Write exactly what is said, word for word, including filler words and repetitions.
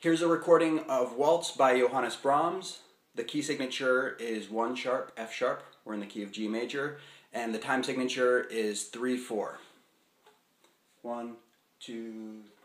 Here's a recording of Waltz by Johannes Brahms. The key signature is one sharp, F sharp. We're in the key of G major. And the time signature is three four. One, two,